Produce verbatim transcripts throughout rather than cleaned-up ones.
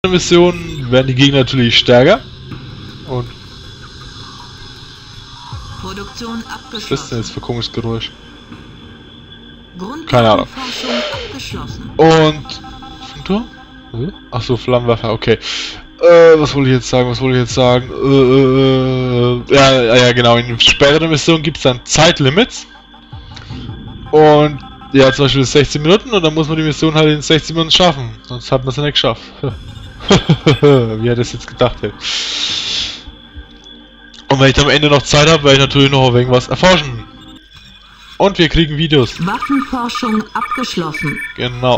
Missionen werden die Gegner natürlich stärker. Und Produktion was ist das denn jetzt für ein komisches Geräusch? Grundlagenforschung Keine Ahnung. abgeschlossen. Und... Achso, Flammenwerfer, okay. Äh, was wollte ich jetzt sagen, was wollte ich jetzt sagen? Äh, äh, ja, ja, genau, in späteren Missionen gibt es dann Zeitlimits. Und, ja, zum Beispiel sechzehn Minuten und dann muss man die Mission halt in sechzehn Minuten schaffen. Sonst hat man es ja nicht geschafft. Wie er das jetzt gedacht hätte. Und wenn ich am Ende noch Zeit habe, werde ich natürlich noch auf irgendwas erforschen. Und wir kriegen Videos. Waffenforschung abgeschlossen. Genau.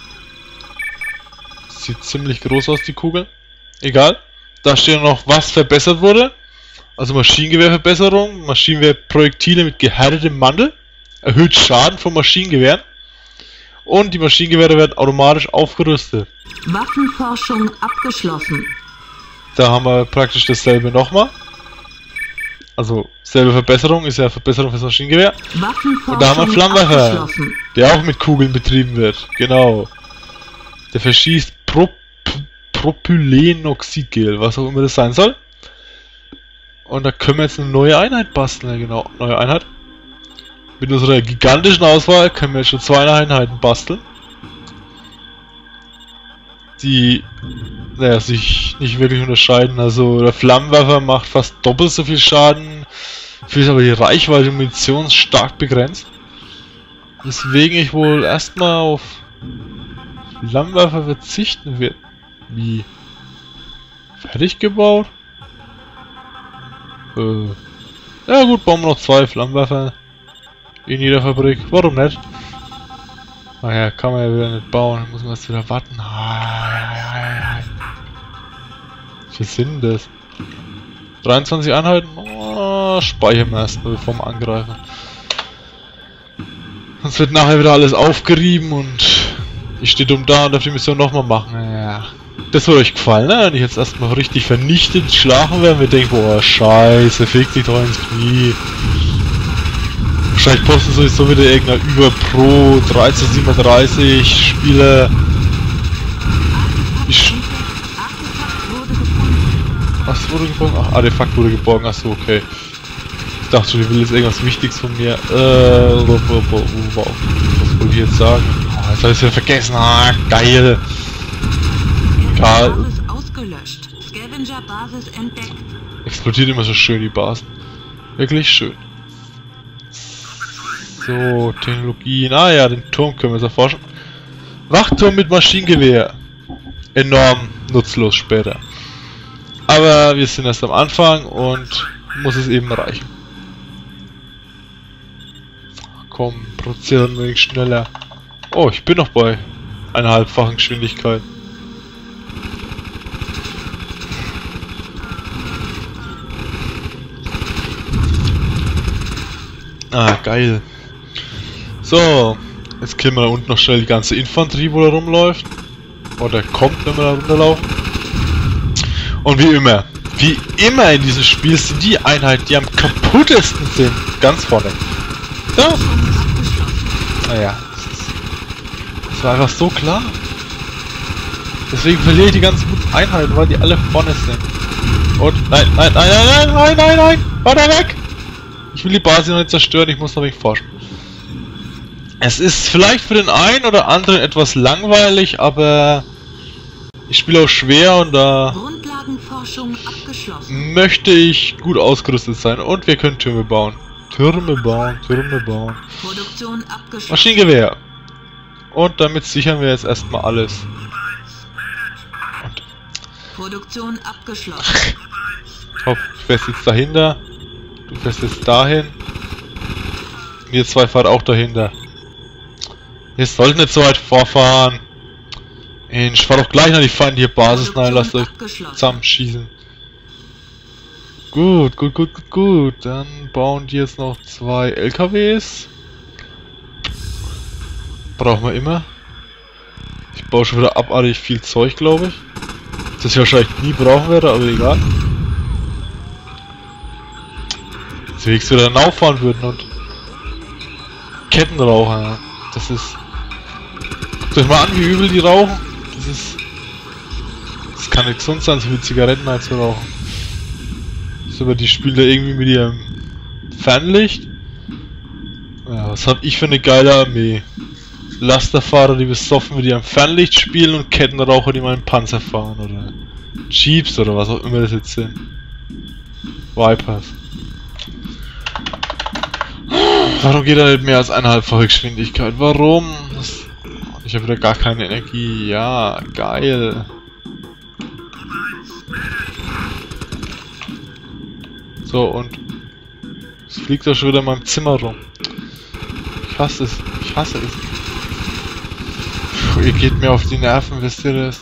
Sieht ziemlich groß aus, die Kugel. Egal. Da steht noch, was verbessert wurde. Also Maschinengewehrverbesserung, Maschinengewehrprojektile mit gehärtetem Mantel. Erhöht Schaden von Maschinengewehren. Und die Maschinengewehre werden automatisch aufgerüstet. Waffenforschung abgeschlossen. Da haben wir praktisch dasselbe nochmal. Also, selbe Verbesserung, ist ja Verbesserung fürs Maschinengewehr. Und da haben wir einen Flammenwerfer, der auch mit Kugeln betrieben wird. Genau. Der verschießt Prop Propylenoxidgel, was auch immer das sein soll. Und da können wir jetzt eine neue Einheit basteln. Ja, genau, neue Einheit. Mit unserer gigantischen Auswahl können wir jetzt schon zwei Einheiten basteln. Die naja, sich nicht wirklich unterscheiden. Also der Flammenwerfer macht fast doppelt so viel Schaden, ist aber die Reichweite der Munition stark begrenzt. Deswegen ich wohl erstmal auf Flammenwerfer verzichten werde. Wie? Fertig gebaut? Äh. Ja gut, bauen wir noch zwei Flammenwerfer in jeder Fabrik. Warum nicht? Naja, kann man ja wieder nicht bauen. Dann muss man erst wieder warten. Was sind das? dreiundzwanzig Einheiten? Oh, speichern wir erstmal, bevor wir angreifen. Sonst wird nachher wieder alles aufgerieben und ich stehe dumm da und darf die Mission nochmal machen. Ja. Das wird euch gefallen, ne? Wenn ich jetzt erstmal richtig vernichtet schlagen werde, wir denken, boah, scheiße, fick dich doch ins Knie. Wahrscheinlich postet sowieso wieder irgendein über Pro dreizehn siebenunddreißig Spieler. Ich Was wurde geborgen? Ach, Artefakt wurde geborgen, achso, okay. Ich dachte schon, die will jetzt irgendwas Wichtiges von mir. Äh, wow. Was wollte ich jetzt sagen? Oh, jetzt habe ich es wieder vergessen. Ah, geil. Egal. Explodiert immer so schön die Basen. Wirklich schön. So, Technologien. Ah ja, den Turm können wir jetzt erforschen. Wachturm mit Maschinengewehr. Enorm nutzlos später. Aber wir sind erst am Anfang und muss es eben reichen. Komm, produzieren ein wenig schneller. Oh, ich bin noch bei einer halbfachen Geschwindigkeit. Ah, geil. So, jetzt killen wir da unten noch schnell die ganze Infanterie, wo da rumläuft. Oder kommt, wenn wir da runterlaufen. Und wie immer, wie immer in diesem Spiel sind die Einheiten, die am kaputtesten sind, ganz vorne. Ja. Naja, das, ist, das war einfach so klar. Deswegen verliere ich die ganzen guten Einheiten, weil die alle vorne sind. Und nein, nein, nein, nein, nein, nein, nein, nein, war da weg! Ich will die Basis noch nicht zerstören, ich muss noch wenig forschen. Es ist vielleicht für den einen oder anderen etwas langweilig, aber ich spiele auch schwer und da möchte ich gut ausgerüstet sein und wir können Türme bauen. Türme bauen, Türme bauen. Maschinengewehr. Und damit sichern wir jetzt erstmal alles. Und Produktion abgeschlossen. Top, ich fährst jetzt dahinter. Du fährst jetzt dahin. Wir zwei fahren auch dahinter. Ihr sollt nicht so weit vorfahren. Ich fahr doch gleich noch die feindliche Basis. Nein, lasst euch zusammenschießen. Gut, gut, gut, gut, gut. Dann bauen die jetzt noch zwei L K Ws. Brauchen wir immer. Ich baue schon wieder abartig viel Zeug, glaube ich. Das ich wahrscheinlich nie brauchen werde, aber egal. Deswegen wieder dann auffahren würden und Kettenraucher. Das ist... Guckt euch mal an, wie übel die rauchen. Das ist Es kann nicht gesund sein, so viel Zigaretten einzurauchen. So, aber die spielen da irgendwie mit ihrem Fernlicht. Ja, was hab ich für eine geile Armee? Lasterfahrer, die besoffen mit ihrem Fernlicht spielen und Kettenraucher, die meinen Panzer fahren oder Jeeps oder was auch immer das jetzt sind. Vipers. Warum geht er nicht mehr als eineinhalbfache Geschwindigkeit? Warum? Das, ich habe wieder gar keine Energie. Ja, geil. So, und es fliegt doch schon wieder in meinem Zimmer rum. Ich hasse es. Ich hasse es. Puh, ihr geht mir auf die Nerven, wisst ihr das?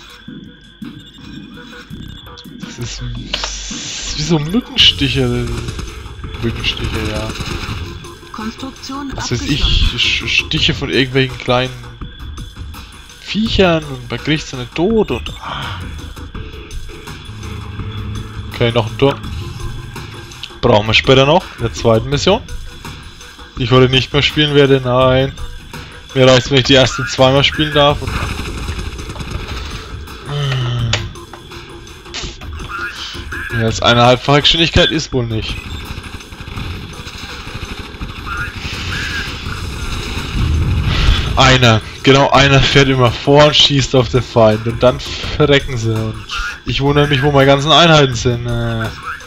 Das ist wie, das ist wie so Mückenstiche. Mückenstiche, ja. Konstruktion Was weiß ich, Stiche von irgendwelchen kleinen Viechern und man kriegt sie nicht tot und... Ah. Okay, noch ein Turm. Brauchen wir später noch, in der zweiten Mission. Die ich heute nicht mehr spielen werde, nein. Mir reicht, wenn ich die erste zweimal spielen darf. Und mehr als eineinhalbfache Geschwindigkeit ist wohl nicht. Einer, genau einer fährt immer vor und schießt auf den Feind und dann verrecken sie und ich wundere mich, wo meine ganzen Einheiten sind. Äh.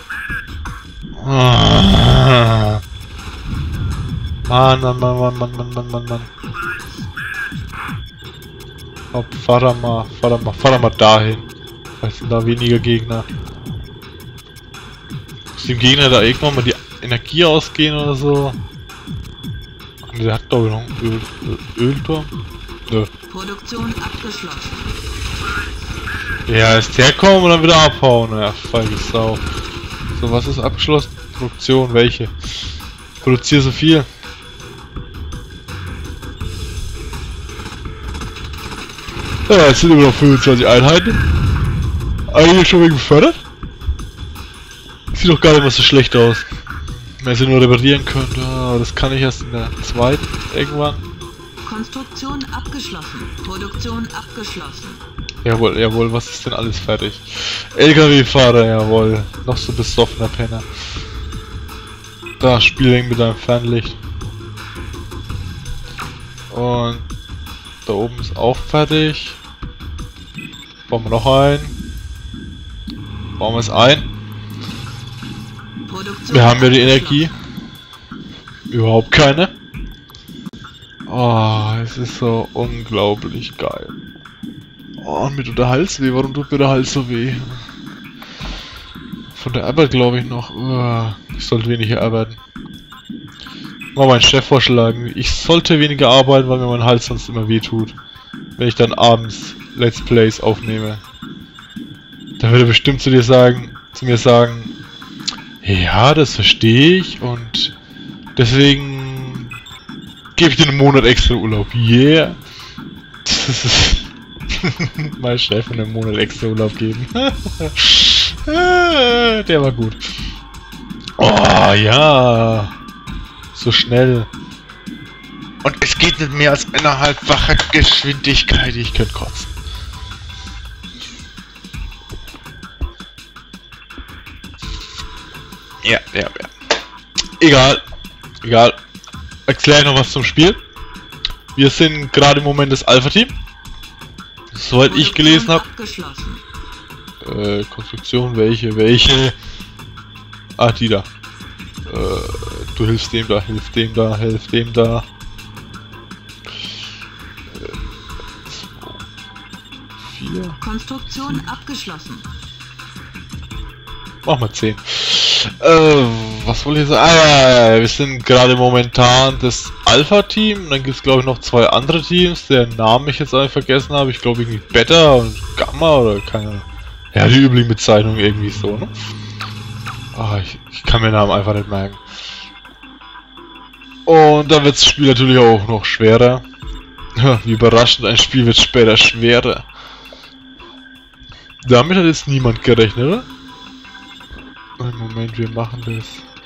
Ah. Mann, Mann, Mann, Mann, Mann, Mann, Mann, Mann, Mann. Hopp, fahr da mal, fahr da mal, fahr da mal dahin. Vielleicht sind da weniger Gegner. Muss dem Gegner da irgendwann mal die Energie ausgehen oder so? Der hat glaube ich noch einen Öl, Öl, Ölturm. Nö. Produktion abgeschlossen. Ja, erst herkommen und dann wieder abhauen. Ja, feige Sau. So, was ist abgeschlossen? Produktion, welche? Produziere so viel. Ja, jetzt sind immer noch fünfundzwanzig Einheiten. Eigentlich schon wegen befördert? Sieht doch gar nicht mal so schlecht aus. Wenn sie nur reparieren könnte, aber das kann ich erst in der zweiten irgendwann. Konstruktion abgeschlossen. Produktion abgeschlossen. Jawohl, jawohl, was ist denn alles fertig? L K W-Fahrer, jawohl. Noch so besoffener Penner. Da, Spielring mit deinem Fernlicht. Und da oben ist auch fertig. Bauen wir noch ein. Bauen wir es ein. Wir haben ja die Energie. Überhaupt keine. Oh, es ist so unglaublich geil. Oh, mir tut der Hals weh. Warum tut mir der Hals so weh? Von der Arbeit glaube ich noch. Oh, ich sollte weniger arbeiten. Mal meinen Chef vorschlagen. Ich sollte weniger arbeiten, weil mir mein Hals sonst immer weh tut. Wenn ich dann abends Let's Plays aufnehme. Dann würde er bestimmt zu dir sagen, zu mir sagen, ja, das verstehe ich und deswegen gebe ich dir einen Monat extra Urlaub. Yeah. Das ist mein Chef einen Monat extra Urlaub geben. Der war gut. Oh ja. So schnell. Und es geht nicht mehr als eineinhalbfache Geschwindigkeit. Ich könnte kotzen. Ja, ja, ja. Egal. Egal. Erkläre noch was zum Spiel. Wir sind gerade im Moment das Alpha-Team. Soweit ich gelesen habe. Äh, Konstruktion, welche, welche? Ah, die da. Äh, du hilfst dem da, hilfst dem da, hilfst dem da. Äh, zwei, vier. Konstruktion abgeschlossen. Mach mal zehn. Äh, was wollte ich sagen? Ah, ja, ja, wir sind gerade momentan das Alpha-Team. Und dann gibt es glaube ich noch zwei andere Teams, deren Namen ich jetzt eigentlich vergessen habe. Ich glaube irgendwie Beta und Gamma oder keine Ahnung. Ja, die üblichen Bezeichnungen irgendwie so, ne? Ah, ich, ich kann mir den Namen einfach nicht merken. Und dann wird das Spiel natürlich auch noch schwerer. Wie überraschend, ein Spiel wird später schwerer. Damit hat jetzt niemand gerechnet, oder? Einen Moment, wir machen das.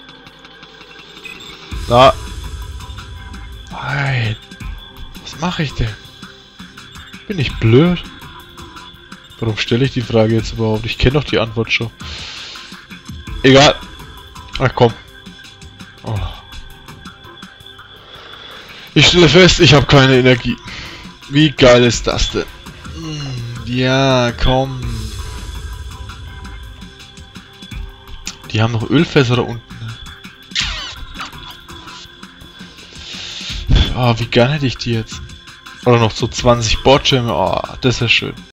Na. Nein. Was mache ich denn? Bin ich blöd? Warum stelle ich die Frage jetzt überhaupt? Ich kenne doch die Antwort schon. Egal. Ach komm. Oh. Ich stelle fest, ich habe keine Energie. Wie geil ist das denn? Ja, komm. Die haben noch Ölfässer da unten. Ah, oh, wie gern hätte ich die jetzt? Oder noch so zwanzig Bordschirme. Oh, das ist ja schön.